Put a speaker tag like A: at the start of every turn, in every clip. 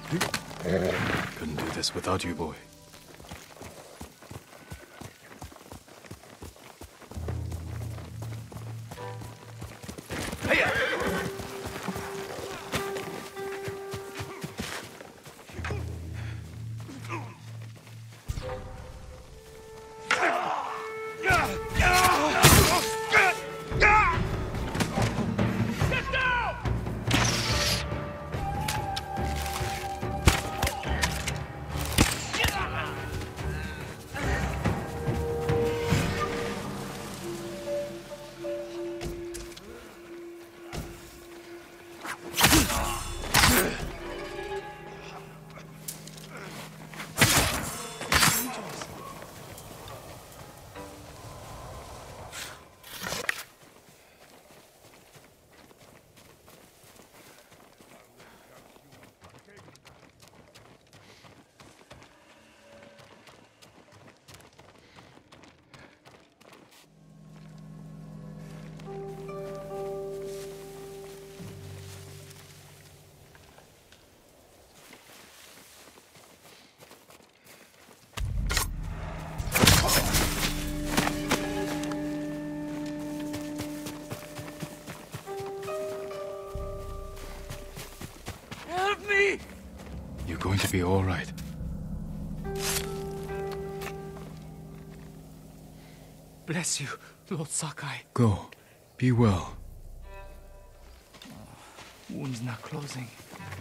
A: Couldn't do this without you, boy. You're going to be all right.
B: Bless you, Lord Sakai.
A: Go. Be well.
B: Wound's not closing.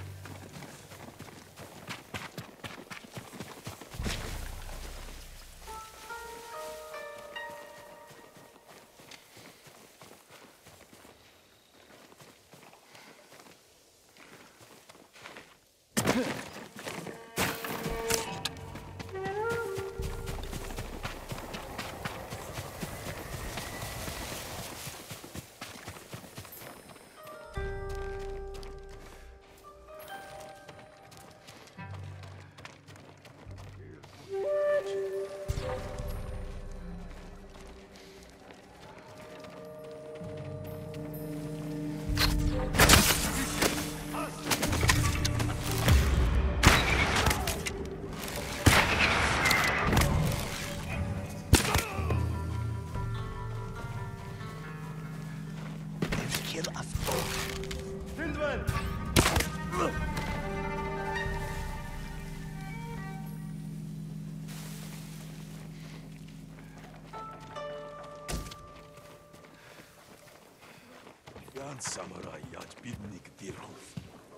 C: Samurai jać bidnik dirhów.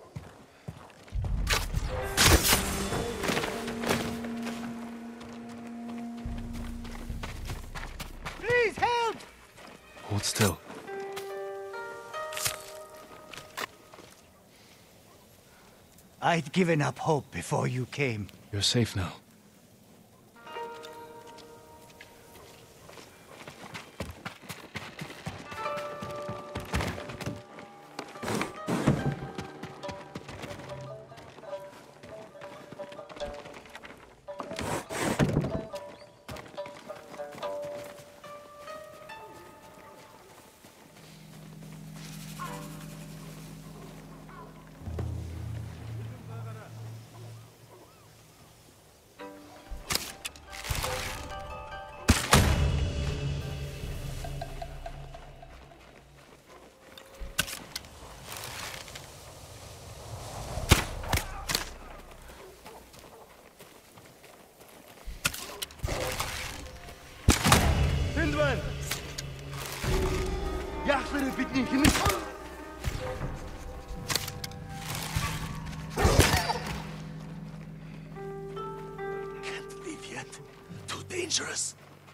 B: Please help!
A: Hold still.
B: I'd given up hope before you came.
A: You're safe now.
C: Can't leave yet. Too dangerous.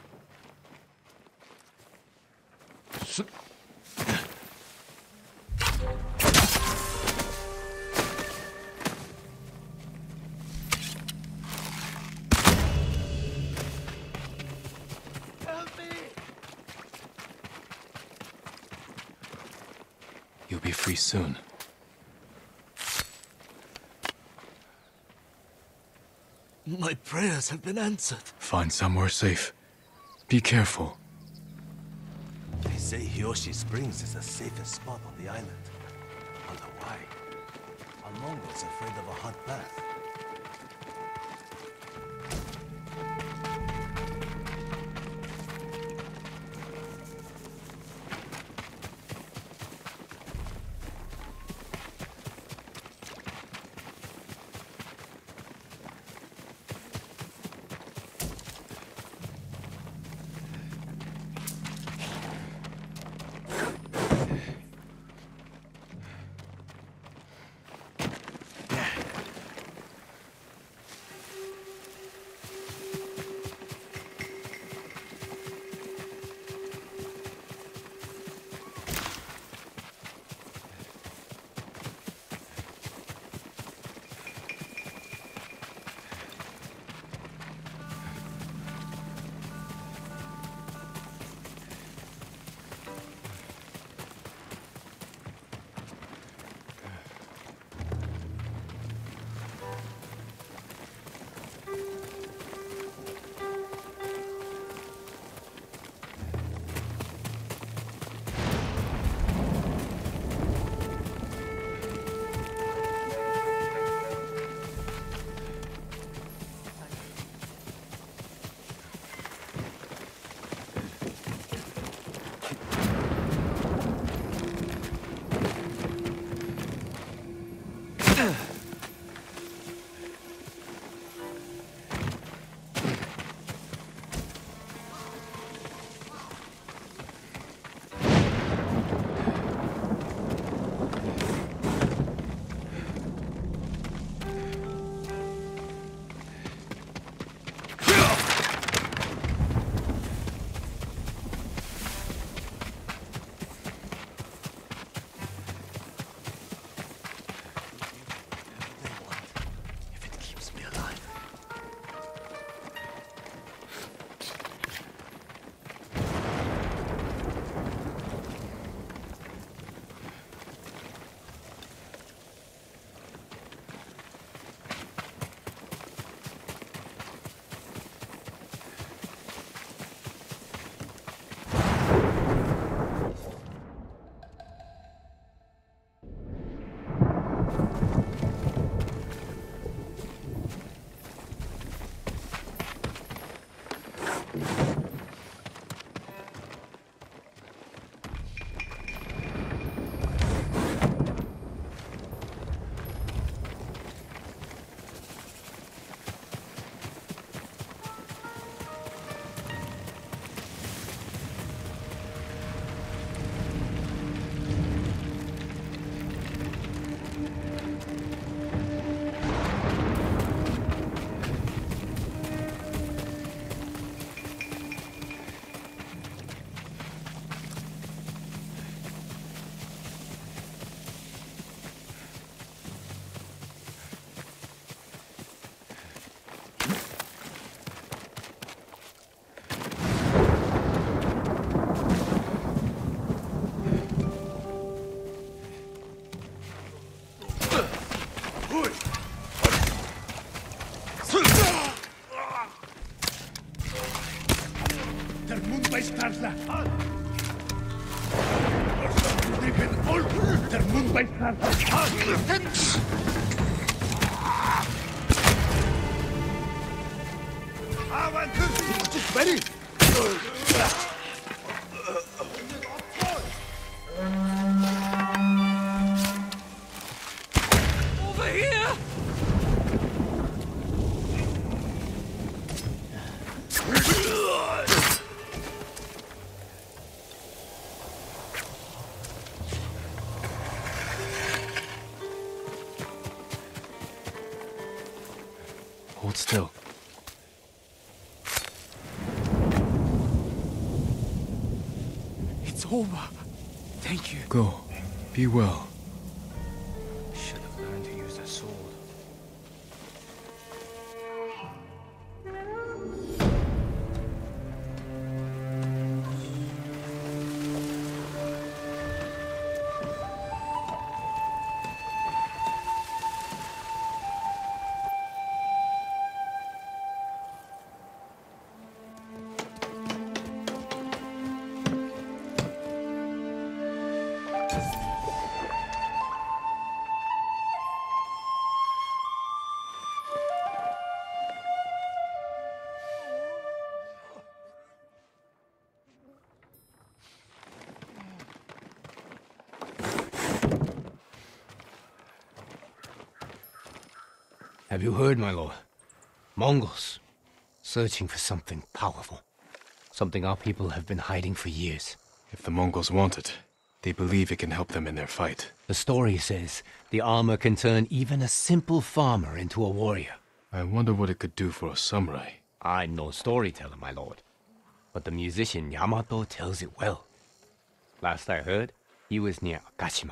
A: You'll be free soon.
C: My prayers have been answered.
A: Find somewhere safe. Be careful.
C: They say Hiyoshi Springs is the safest spot on the island. Wonder why?
B: A Mongol's afraid of a hot bath.
A: Hold still.
B: It's over. Thank you.
A: Go. Be well.
B: Should have learned to use a sword.
D: Have you heard, my lord? Mongols, searching for something powerful. Something our people have been hiding for years.
A: If the Mongols want it, they believe it can help them in their fight.
D: The story says the armor can turn even a simple farmer into a warrior.
A: I wonder what it could do for a samurai.
D: I'm no storyteller, my lord. But the musician Yamato tells it well. Last I heard, he was near Akashima.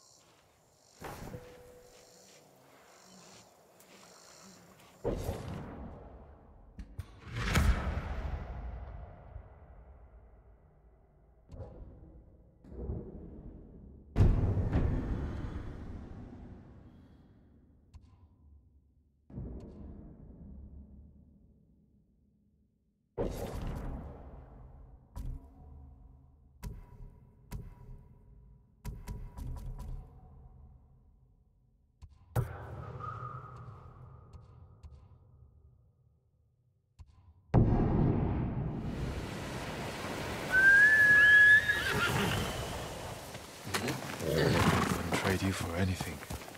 A: Wouldn't trade you for anything.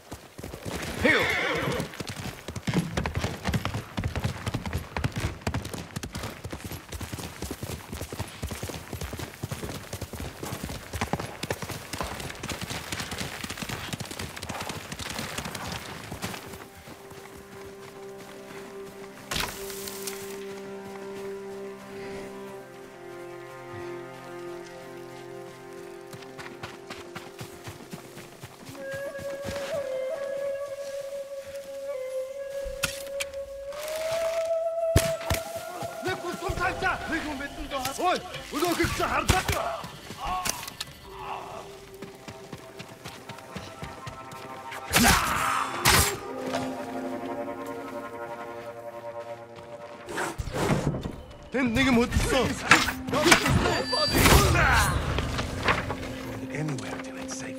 C: Anywhere till it's safe.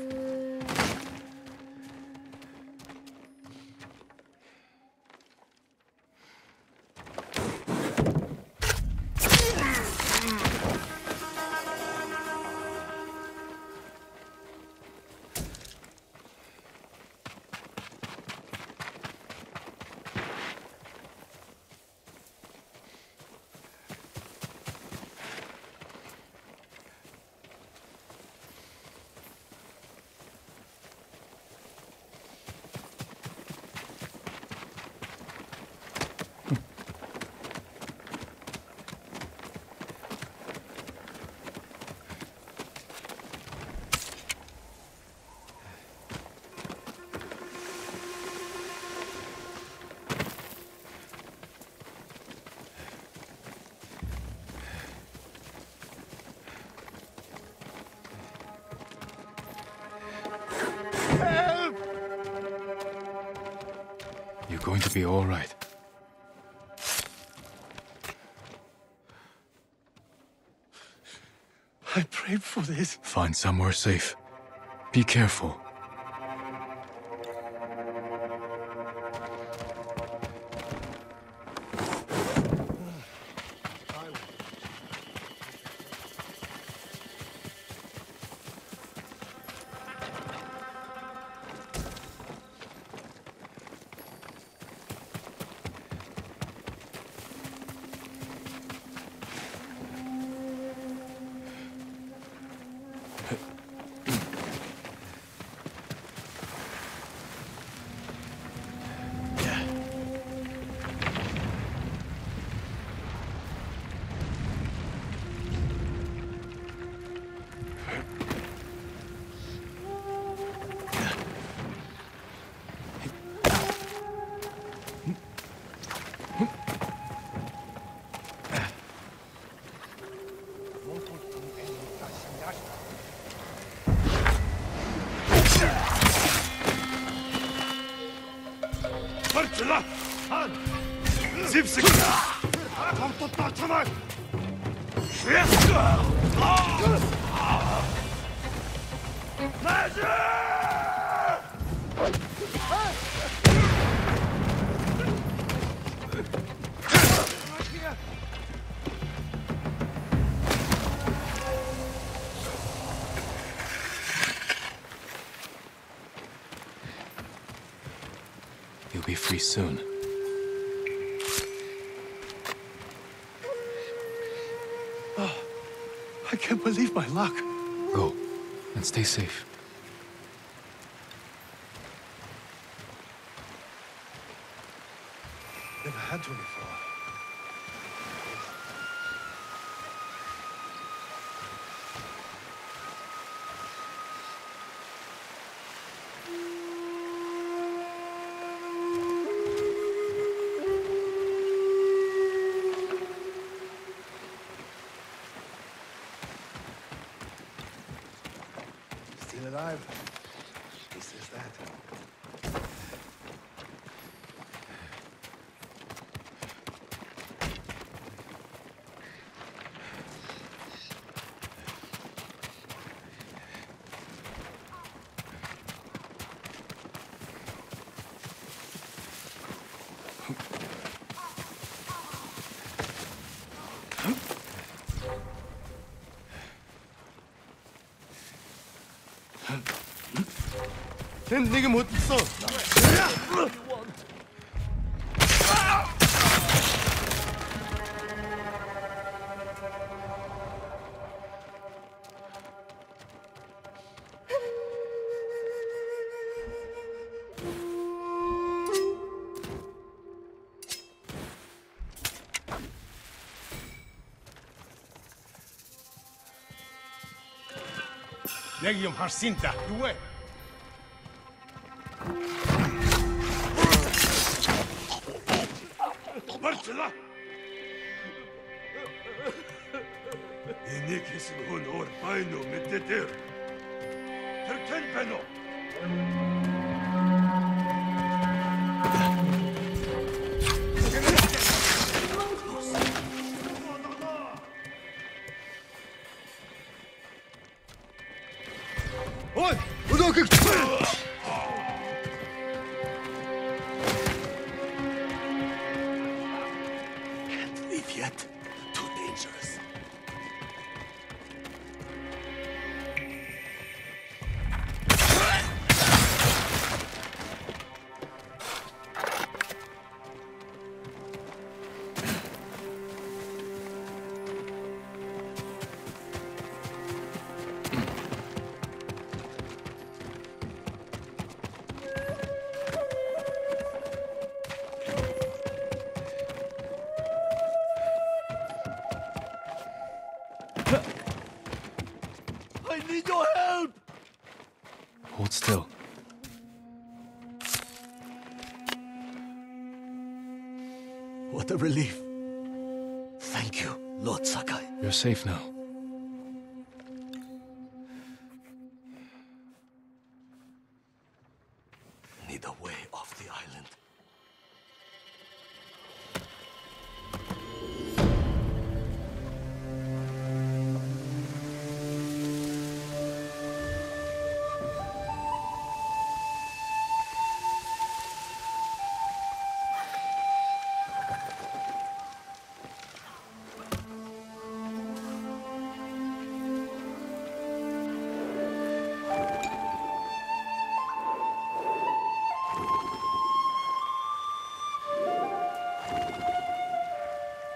A: You're going to be all right.
C: I prayed for this.
A: Find somewhere safe. Be careful. You'll be free soon.
C: can't believe my luck.
A: Go, and stay safe.
C: Never had to before. Still alive. He says that.
A: 걘 내게 못 있어. 내가 좀 할 수 있다. 왜? Marcela! Inikis hun or baino mediter. Terken beno. Oi! Udoki!
C: Yet, too dangerous. I need your help!
A: Hold still.
C: What a relief. Thank you, Lord Sakai.
A: You're safe now.
C: Need a way off the island.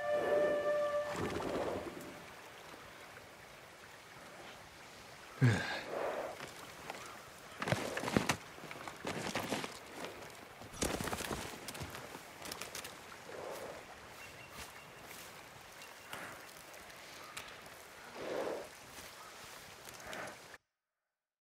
A: Yeah.